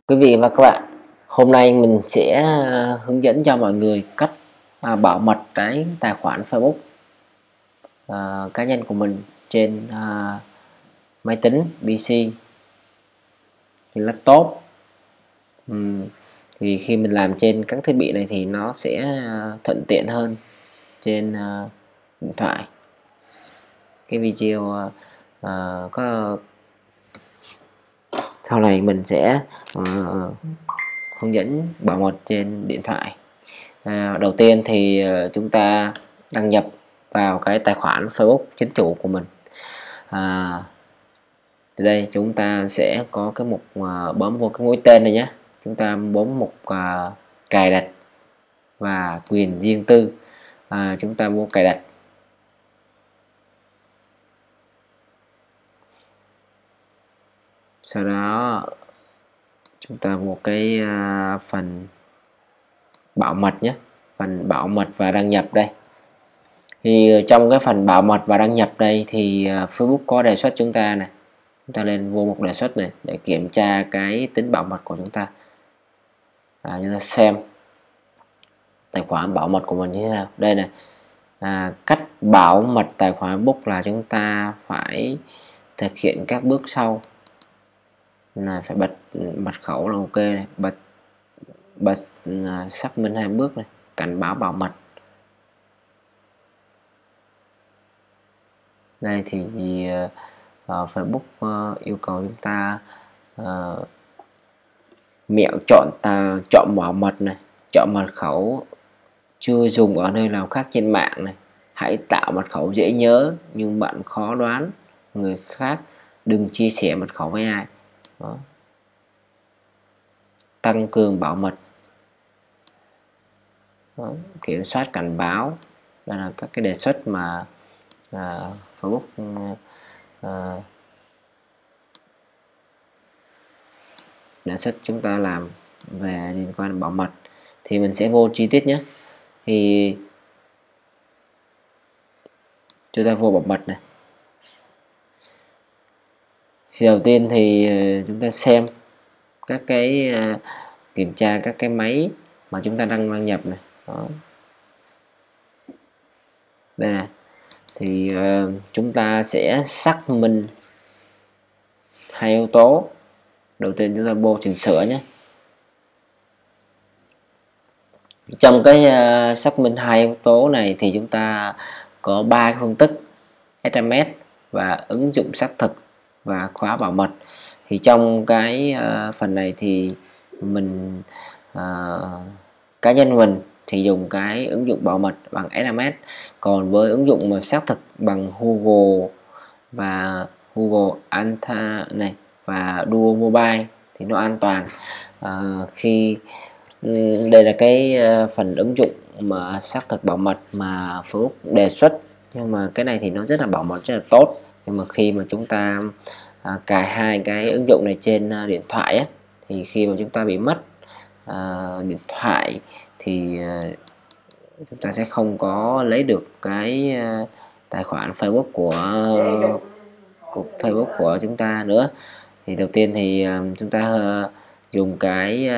Quý vị và các bạn, hôm nay mình sẽ hướng dẫn cho mọi người cách bảo mật cái tài khoản Facebook cá nhân của mình trên máy tính, PC, trên laptop. Thì khi mình làm trên các thiết bị này thì nó sẽ thuận tiện hơn trên điện thoại. Cái video có sau này mình sẽ hướng dẫn bảo mật trên điện thoại. Đầu tiên thì chúng ta đăng nhập vào cái tài khoản Facebook chính chủ của mình. Từ đây chúng ta sẽ có cái mục bấm vào cái mũi tên này nhé. Chúng ta bấm mục cài đặt và quyền riêng tư. Chúng ta vô cài đặt. Sau đó chúng ta vô cái phần bảo mật nhé, phần bảo mật và đăng nhập đây. Thì trong cái phần bảo mật và đăng nhập đây thì Facebook có đề xuất chúng ta này, chúng ta lên vô mục đề xuất này để kiểm tra cái tính bảo mật của chúng ta. Chúng ta xem tài khoản bảo mật của mình như thế nào. Đây này, cách bảo mật tài khoản Facebook là chúng ta phải thực hiện các bước sau. Là phải bật mật khẩu là ok này, bật xác minh 2 bước này, cảnh báo bảo mật. Đây thì Facebook yêu cầu chúng ta mẹo chọn bảo mật này, chọn mật khẩu chưa dùng ở nơi nào khác trên mạng này, hãy tạo mật khẩu dễ nhớ nhưng bạn khó đoán người khác, đừng chia sẻ mật khẩu với ai. Đó. Tăng cường bảo mật. Đó. Kiểm soát cảnh báo. Đây là các cái đề xuất mà Facebook đề xuất chúng ta làm về liên quan đến bảo mật. Thì mình sẽ vô chi tiết nhé. Thì chúng ta vô bảo mật này. Thì đầu tiên thì chúng ta xem các cái kiểm tra các cái máy mà chúng ta đang đăng nhập này. Đó. Đây này. Thì chúng ta sẽ xác minh 2 yếu tố. Đầu tiên chúng ta vô chỉnh sửa nhé. Trong cái xác minh 2 yếu tố này thì chúng ta có 3 phương thức: SMS và ứng dụng xác thực và khóa bảo mật. Thì trong cái phần này thì mình cá nhân mình thì dùng cái ứng dụng bảo mật bằng SMS, còn với ứng dụng mà xác thực bằng Google và Google Anta này và Duo Mobile thì nó an toàn. Khi đây là cái phần ứng dụng mà xác thực bảo mật mà Facebook đề xuất, nhưng mà cái này thì nó rất là bảo mật, rất là tốt. Nhưng mà khi mà chúng ta cài 2 cái ứng dụng này trên điện thoại ấy, thì khi mà chúng ta bị mất điện thoại thì chúng ta sẽ không có lấy được cái tài khoản Facebook của Facebook của chúng ta nữa. Thì đầu tiên thì chúng ta dùng cái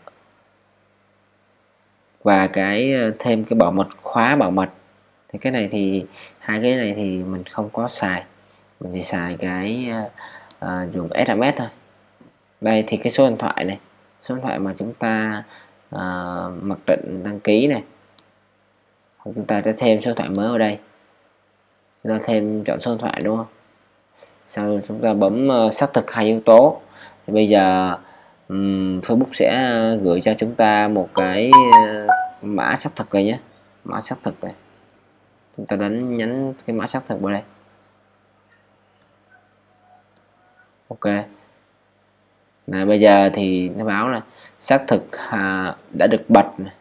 và cái thêm cái bảo mật, khóa bảo mật. Thì cái này thì 2 cái này thì mình không có xài, mình chỉ xài cái dùng SMS thôi. Đây thì cái số điện thoại này, số điện thoại mà chúng ta mặc định đăng ký này, chúng ta sẽ thêm số điện thoại mới ở đây, chúng ta thêm chọn số điện thoại đúng không. Sau chúng ta bấm xác thực 2 yếu tố. Thì bây giờ Facebook sẽ gửi cho chúng ta một cái mã xác thực này nhé, mã xác thực này. Chúng ta nhấn cái mã xác thực vào đây. Ok. Này, bây giờ thì nó báo là xác thực đã được bật này.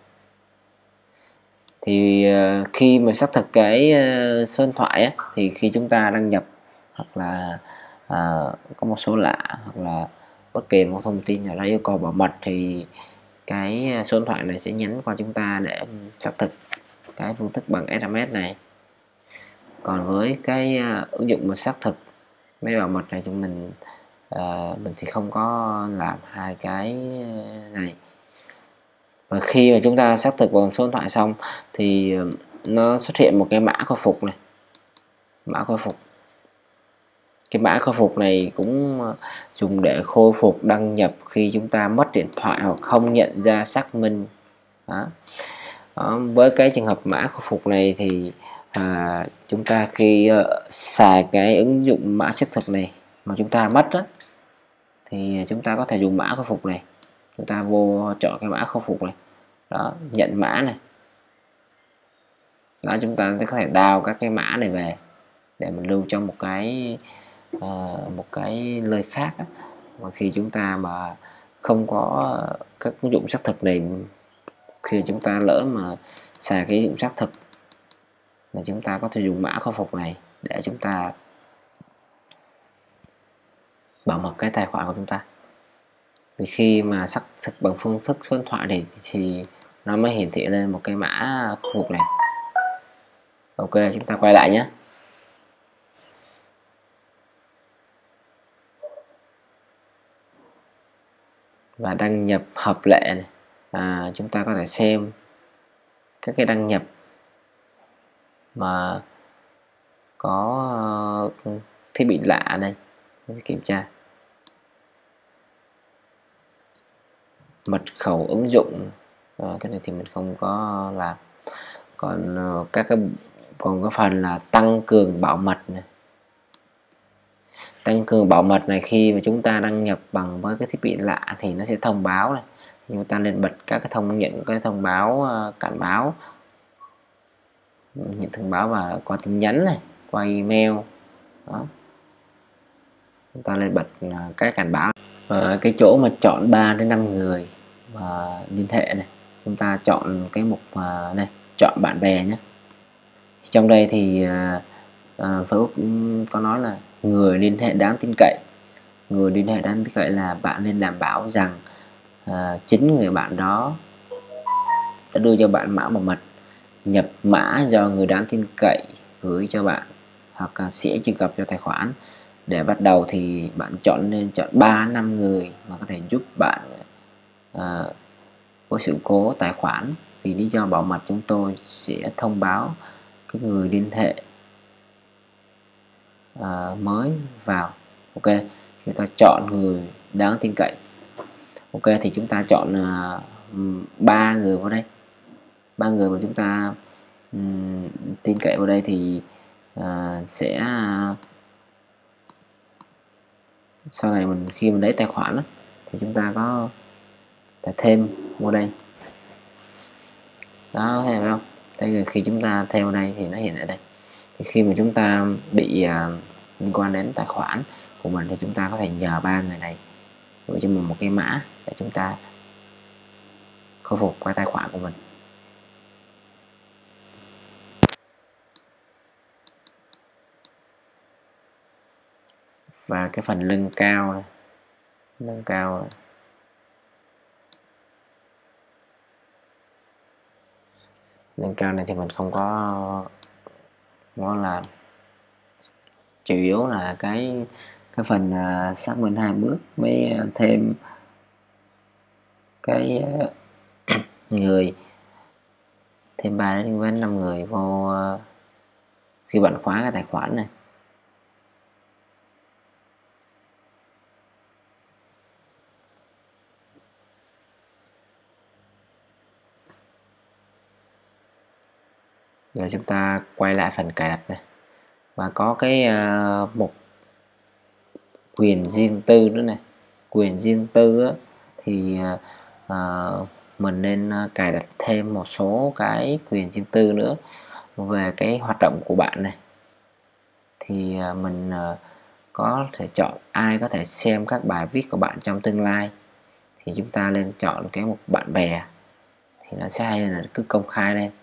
Thì khi mà xác thực cái số điện thoại ấy, thì khi chúng ta đăng nhập hoặc là có một số lạ hoặc là bất kỳ một thông tin nào đó yêu cầu bảo mật thì cái số điện thoại này sẽ nhắn qua chúng ta để xác thực cái phương thức bằng SMS này. Còn với cái ứng dụng mà xác thực mấy bảo mật này, chúng mình mình thì không có làm hai cái này. Và khi mà chúng ta xác thực bằng số điện thoại xong thì nó xuất hiện một cái mã khôi phục này, mã khôi phục. Cái mã khôi phục này cũng dùng để khôi phục đăng nhập khi chúng ta mất điện thoại hoặc không nhận ra xác minh. Đó. Với cái trường hợp mã khôi phục này thì chúng ta khi xài cái ứng dụng mã xác thực này mà chúng ta mất đó, thì chúng ta có thể dùng mã khôi phục này. Chúng ta vô chọn cái mã khôi phục này, đó, nhận mã này. Đó, chúng ta có thể download các cái mã này về để mình lưu trong một cái nơi khác đó. Mà khi chúng ta mà không có các ứng dụng xác thực này, khi chúng ta lỡ mà xài cái ứng dụng xác thực là chúng ta có thể dùng mã khôi phục này để chúng ta bảo mật cái tài khoản của chúng ta. Vì khi mà xác thực bằng phương thức số điện thoại này thì nó mới hiển thị lên một cái mã khôi phục này. Ok, chúng ta quay lại nhé. Và đăng nhập hợp lệ này. Chúng ta có thể xem các cái đăng nhập mà có thiết bị lạ đây, kiểm tra mật khẩu ứng dụng. Cái này thì mình không có làm. Còn còn có phần là tăng cường bảo mật này. Tăng cường bảo mật này, khi mà chúng ta đăng nhập bằng với cái thiết bị lạ thì nó sẽ thông báo này. Chúng ta nên bật các cái thông báo cảnh báo, nhận thông báo và qua tin nhắn này, qua email. Đó. Chúng ta lên bật cái cảnh báo. Cái chỗ mà chọn 3 đến 5 người và liên hệ này, chúng ta chọn cái mục này, chọn bạn bè nhé. Trong đây thì Facebook có nói là người liên hệ đáng tin cậy. Người liên hệ đáng tin cậy là bạn nên đảm bảo rằng chính người bạn đó đã đưa cho bạn mã bảo mật, nhập mã do người đáng tin cậy gửi cho bạn hoặc sẽ truy cập cho tài khoản. Để bắt đầu thì bạn nên chọn 3-5 người mà có thể giúp bạn có sự cố tài khoản. Vì lý do bảo mật, chúng tôi sẽ thông báo cái người liên hệ mới vào. Ok, chúng ta chọn người đáng tin cậy. Ok, thì chúng ta chọn 3 người vào đây. 3 người mà chúng ta tin cậy vào đây thì sẽ sau này khi mình lấy tài khoản đó, thì chúng ta có thể thêm vào đây. Đó, thấy không? Đây là khi chúng ta thêm vào đây thì nó hiện ở đây. Thì khi mà chúng ta bị liên quan đến tài khoản của mình thì chúng ta có thể nhờ 3 người này gửi cho mình một cái mã để chúng ta khôi phục cái tài khoản của mình. Và cái phần nâng cao này, nâng cao này thì mình không có làm. Chủ yếu là cái phần xác minh 2 bước mới thêm cái người, thêm 3 đến 5 người vô khi bạn khóa cái tài khoản này. Rồi chúng ta quay lại phần cài đặt này và có cái mục quyền riêng tư nữa này. Quyền riêng tư á, thì mình nên cài đặt thêm một số cái quyền riêng tư nữa về cái hoạt động của bạn này. Thì mình có thể chọn ai có thể xem các bài viết của bạn trong tương lai, thì chúng ta lên chọn cái mục bạn bè thì nó sẽ hay là cứ công khai lên.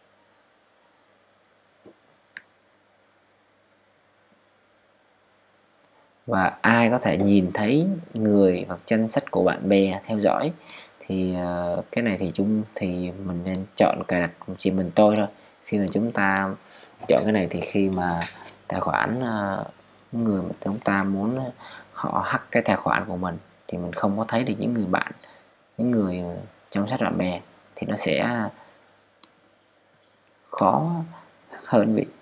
Và ai có thể nhìn thấy người hoặc danh sách của bạn bè theo dõi, thì cái này thì mình nên chọn cài đặt chỉ mình tôi thôi. Khi mà chúng ta chọn cái này thì khi mà tài khoản những người mà chúng ta muốn họ hack cái tài khoản của mình thì mình không có thấy được những người bạn, những người trong sách bạn bè, thì nó sẽ khó hơn vị.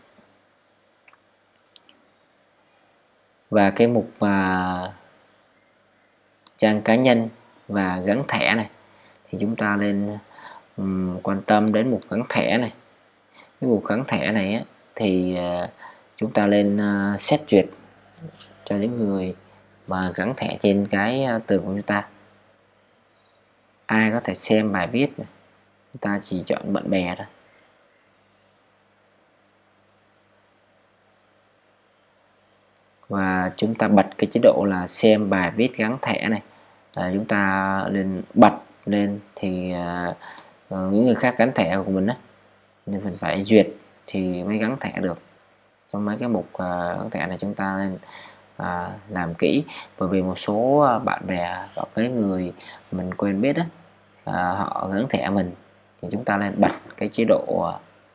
Và cái mục trang cá nhân và gắn thẻ này thì chúng ta nên quan tâm đến mục gắn thẻ này. Cái mục gắn thẻ này á, thì chúng ta lên xét duyệt cho những người mà gắn thẻ trên cái tường của chúng ta. Ai có thể xem bài viết này, chúng ta chỉ chọn bạn bè thôi. Và chúng ta bật cái chế độ là xem bài viết gắn thẻ này. Chúng ta lên bật lên thì những người khác gắn thẻ của mình á, nên mình phải duyệt thì mới gắn thẻ được. Trong mấy cái mục gắn thẻ này chúng ta nên làm kỹ, bởi vì một số bạn bè hoặc cái người mình quen biết á, họ gắn thẻ mình thì chúng ta nên bật cái chế độ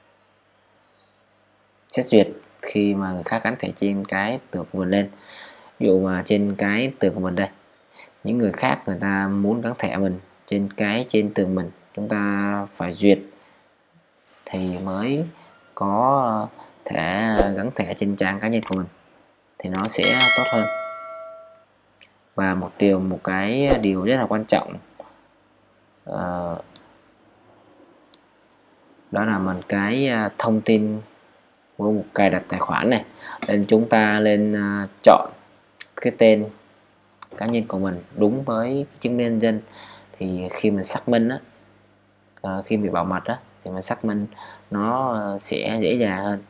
xét duyệt khi mà người khác gắn thẻ trên cái tường của mình lên. Ví dụ mà trên cái tường của mình đây, những người khác người ta muốn gắn thẻ mình trên tường mình, chúng ta phải duyệt thì mới có thể gắn thẻ trên trang cá nhân của mình, thì nó sẽ tốt hơn. Và một cái điều rất là quan trọng đó là mình cái thông tin của một cài đặt tài khoản này, nên chúng ta lên chọn cái tên cá nhân của mình đúng với chứng minh nhân dân. Thì khi mình xác minh á, khi bị bảo mật á, thì mình xác minh nó sẽ dễ dàng hơn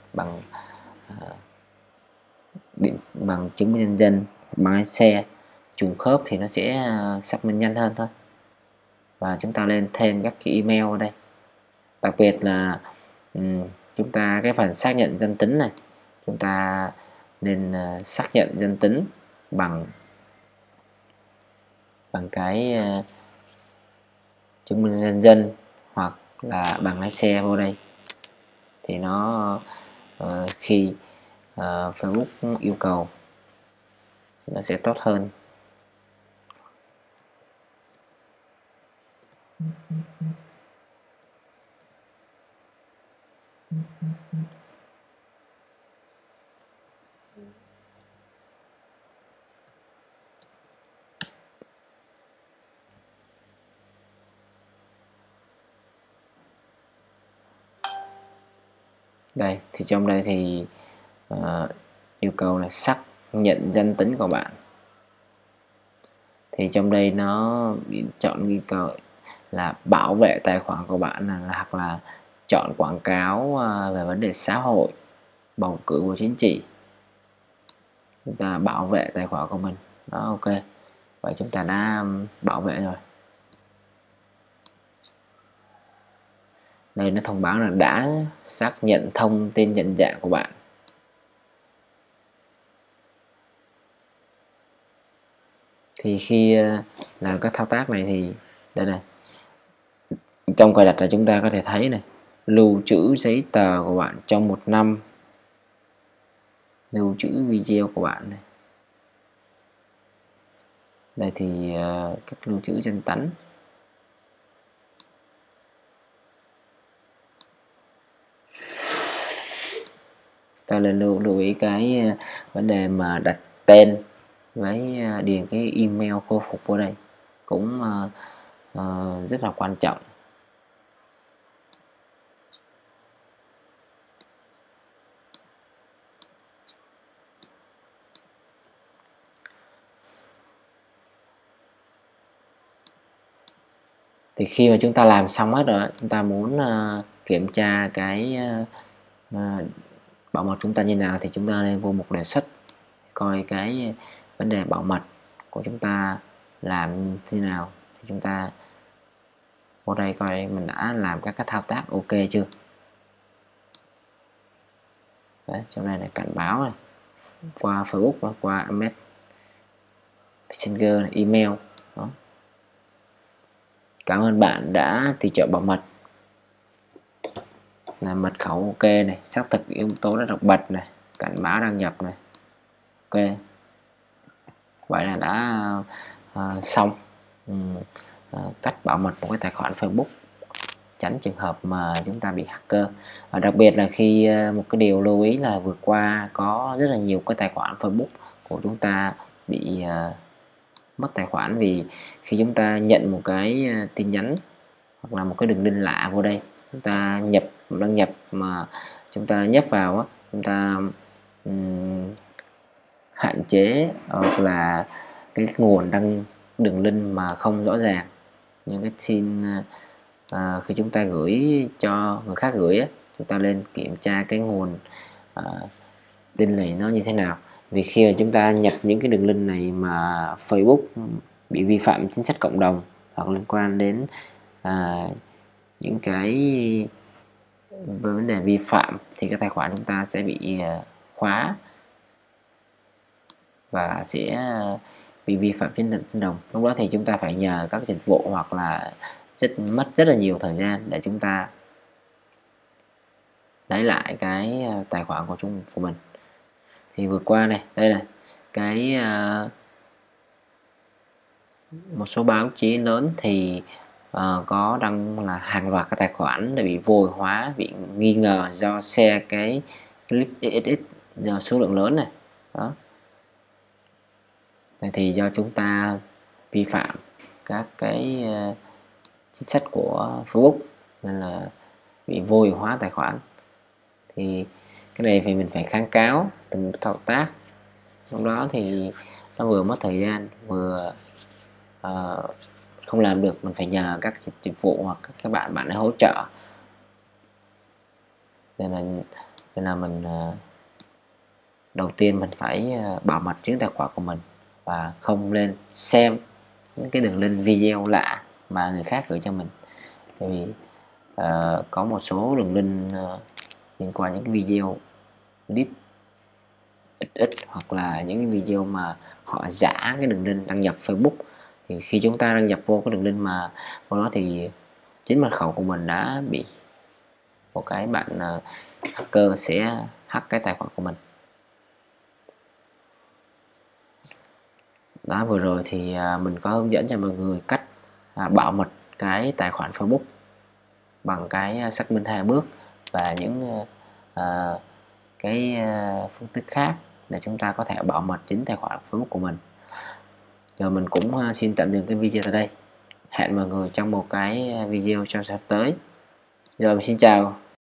bằng chứng minh nhân dân, bằng lái xe trùng khớp thì nó sẽ xác minh nhanh hơn thôi. Và chúng ta lên thêm các cái email ở đây, đặc biệt là chúng ta cái phần xác nhận danh tính này, chúng ta nên xác nhận danh tính bằng cái chứng minh nhân dân hoặc là bằng lái xe vô đây, thì nó khi Facebook yêu cầu nó sẽ tốt hơn. Đây thì trong đây thì yêu cầu là xác nhận danh tính của bạn, thì trong đây nó chọn yêu cầu là bảo vệ tài khoản của bạn, hoặc là chọn quảng cáo về vấn đề xã hội, bầu cử và chính trị. Chúng ta bảo vệ tài khoản của mình đó. Ok, vậy chúng ta đã bảo vệ rồi. Đây nó thông báo là đã xác nhận thông tin nhận dạng của bạn. Thì khi làm các thao tác này thì đây này, trong cài đặt là chúng ta có thể thấy này, lưu trữ giấy tờ của bạn trong 1 năm, lưu trữ video của bạn này. Đây thì các lưu trữ danh tánh. Ta nên lưu ý cái vấn đề mà đặt tên với điền cái email khôi phục vào đây cũng rất là quan trọng. Thì khi mà chúng ta làm xong hết rồi, chúng ta muốn kiểm tra cái bảo mật chúng ta như nào, thì chúng ta nên vô mục đề xuất coi cái vấn đề bảo mật của chúng ta làm thế nào. Thì chúng ta vô đây coi mình đã làm các cái thao tác ok chưa. Đấy, trong này là cảnh báo này, qua Facebook, qua Messenger này, email đó. Cảm ơn bạn đã tùy chọn bảo mật, là mật khẩu ok này, xác thực yếu tố đã được bật này, cảnh báo đăng nhập này, Ok, vậy là đã xong cách bảo mật một cái tài khoản Facebook, tránh trường hợp mà chúng ta bị hacker. Đặc biệt là khi một cái điều lưu ý là vừa qua có rất là nhiều cái tài khoản Facebook của chúng ta bị mất tài khoản, vì khi chúng ta nhận một cái tin nhắn hoặc là một cái đường link lạ vô đây, chúng ta đăng nhập mà chúng ta nhấp vào á, chúng ta hạn chế hoặc là cái nguồn đăng đường link mà không rõ ràng, những cái tin khi chúng ta gửi cho người khác gửi á, chúng ta lên kiểm tra cái nguồn tin này nó như thế nào. Vì khi mà chúng ta nhập những cái đường link này mà Facebook bị vi phạm chính sách cộng đồng hoặc liên quan đến những cái vấn đề vi phạm thì cái tài khoản chúng ta sẽ bị khóa và sẽ bị vi phạm chính sách cộng đồng. Lúc đó thì chúng ta phải nhờ các dịch vụ hoặc là mất rất là nhiều thời gian để chúng ta lấy lại cái tài khoản của mình. Thì vừa qua này, đây này, cái một số báo chí lớn thì có đăng là hàng loạt các tài khoản đã bị vô hiệu hóa, bị nghi ngờ do share cái clip XX do số lượng lớn này. Đó. Này thì do chúng ta vi phạm các cái chính sách của Facebook nên là bị vô hiệu hóa tài khoản. Thì cái này thì mình phải kháng cáo từng thao tác, lúc đó thì nó vừa mất thời gian vừa không làm được, mình phải nhờ các dịch vụ hoặc các bạn ấy hỗ trợ. Nên là mình đầu tiên mình phải bảo mật chính tài khoản của mình và không lên xem những cái đường link video lạ mà người khác gửi cho mình. Bởi vì có một số đường link liên quan những cái video clip XX hoặc là những cái video mà họ giả cái đường link đăng nhập Facebook, thì khi chúng ta đăng nhập vô cái đường link mà vô đó thì chính mật khẩu của mình đã bị một cái bạn hacker sẽ hack cái tài khoản của mình. Đó, vừa rồi thì mình có hướng dẫn cho mọi người cách bảo mật cái tài khoản Facebook bằng cái xác minh 2 bước và những cái phương thức khác để chúng ta có thể bảo mật chính tài khoản Facebook của mình. Rồi mình cũng xin tạm dừng cái video tại đây. Hẹn mọi người trong một cái video cho sắp tới. Rồi, xin chào.